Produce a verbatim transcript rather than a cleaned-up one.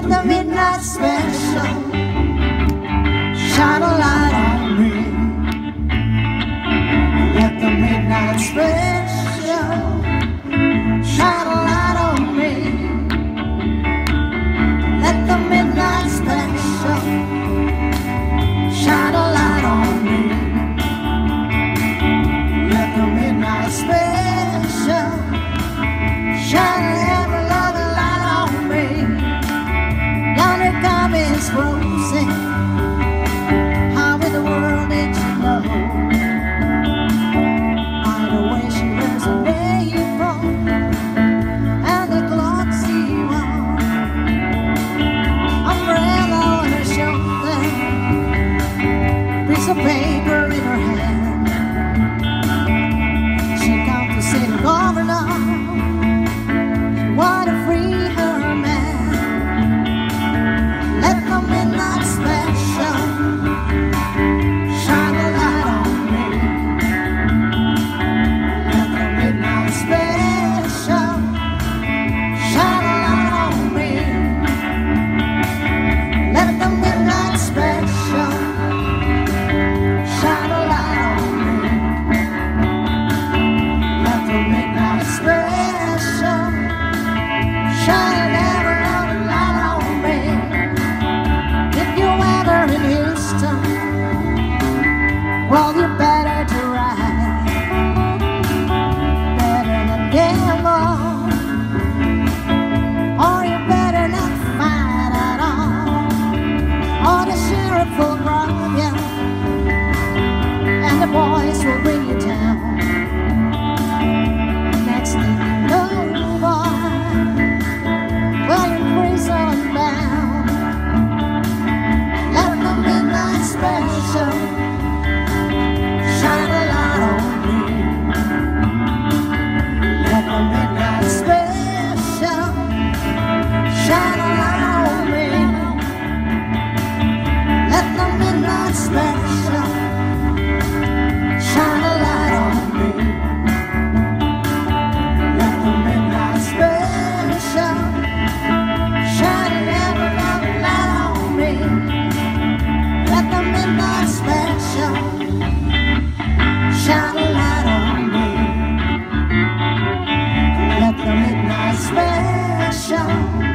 the midnight special shine a light on me. Let the midnight special shine a light on me. Let the midnight special shine a light on me. Let the midnight special shine every loving light on me. Yonder come is rosy. How in the world did you know? By the way she wears a rainbow and the clock she wore, umbrella on her shoulder, piece of paper in her hand. She come to see the governor. She wanna free her man. Let the midnight special shine a light on me. Let the midnight special shine a light on me. Let the midnight special shine a light on me. Let the midnight special shine every other light on me. If you're ever in Houston, well, you better to ride, better not gamble, or you better not fight at all, or the sheriff will rob you, and the boys will bring you down. Next thing you know, boy, well, you're prison bound. Let the midnight special shine a light on me. Let the midnight special shine a light on me. Let the midnight special shine a light on me. Let the midnight special shine every other light on me. Let the midnight special shine a light on me. Let the midnight special